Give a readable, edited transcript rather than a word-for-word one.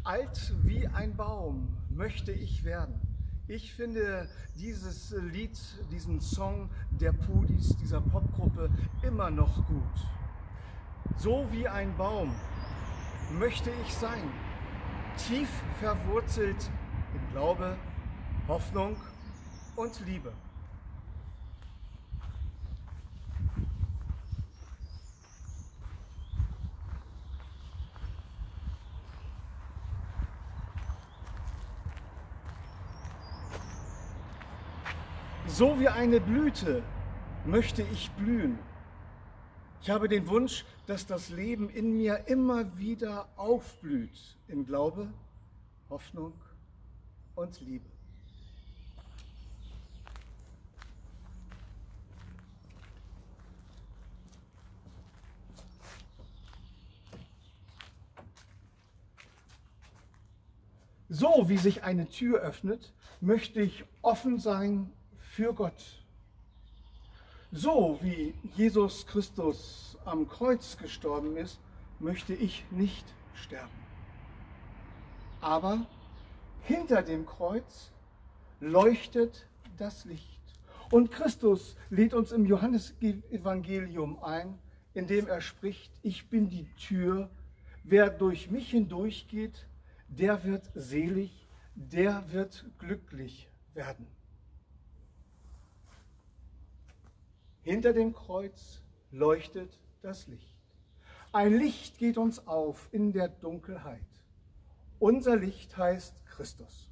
Alt wie ein Baum möchte ich werden. Ich finde dieses Lied, diesen Song der Pudis, dieser Popgruppe, immer noch gut. So wie ein Baum möchte ich sein, tief verwurzelt in Glaube, Hoffnung und Liebe. So wie eine Blüte möchte ich blühen. Ich habe den Wunsch, dass das Leben in mir immer wieder aufblüht in Glaube, Hoffnung und Liebe. So wie sich eine Tür öffnet, möchte ich offen sein für Gott. So wie Jesus Christus am Kreuz gestorben ist, möchte ich nicht sterben. Aber hinter dem Kreuz leuchtet das Licht. Und Christus lädt uns im Johannesevangelium ein, indem er spricht: Ich bin die Tür, wer durch mich hindurchgeht, der wird selig, der wird glücklich werden. Hinter dem Kreuz leuchtet das Licht. Ein Licht geht uns auf in der Dunkelheit. Unser Licht heißt Christus.